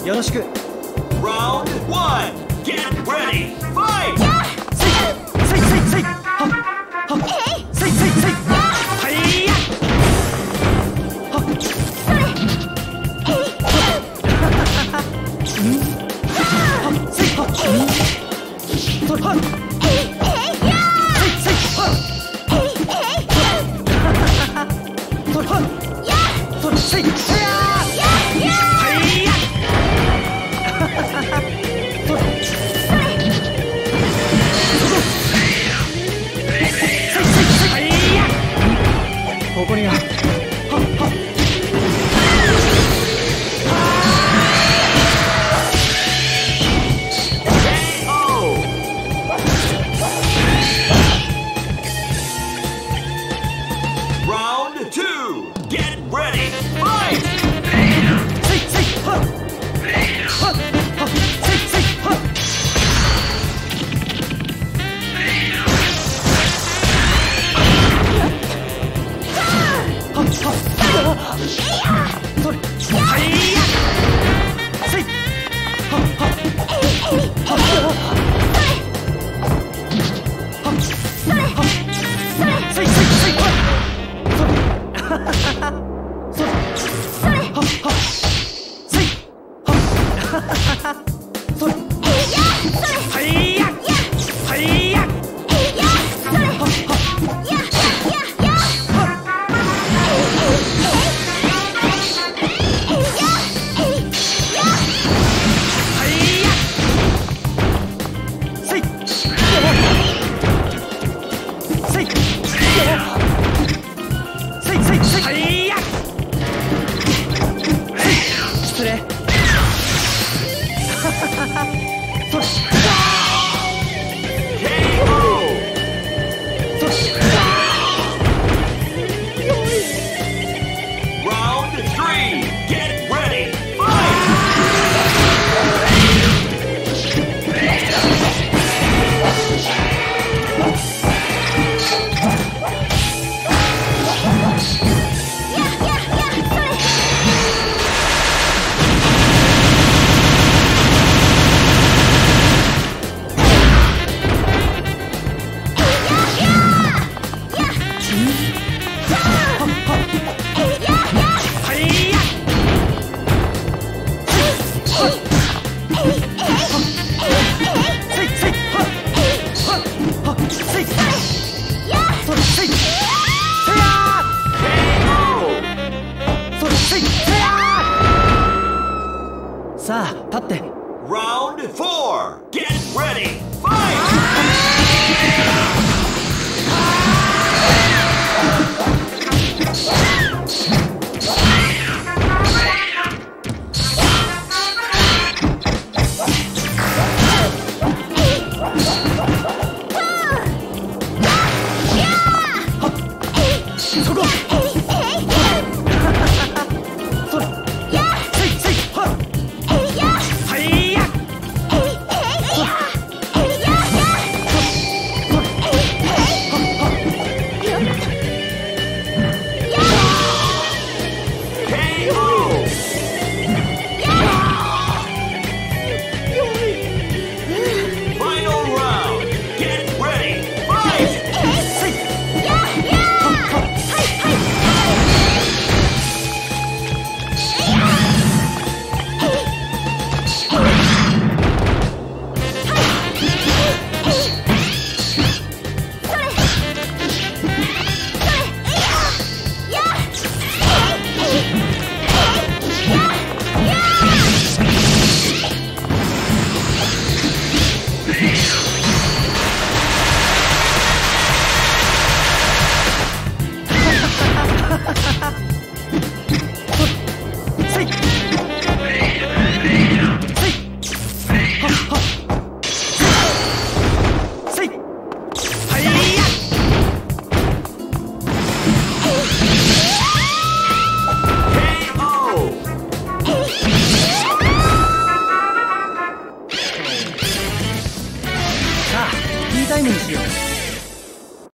よろしく。 Round 1 Get ready Fight せいせいせいせいはっはっせいせいせいはいやはっそれへいはっせいはっそれはっへいへいやせいせいはっへいへいそれはっやそれせいややはいやそれここにははっはっ Round 2 Get ready Fight せいせいはっはっはっせいせいはっそれはいやせいはっはっはっそれはっそれせいせいせいはっそれそれそれはっはっせいはっそれはいやはいやそれはっはっやややはっ Round 3 Get ready Fight さあ立って。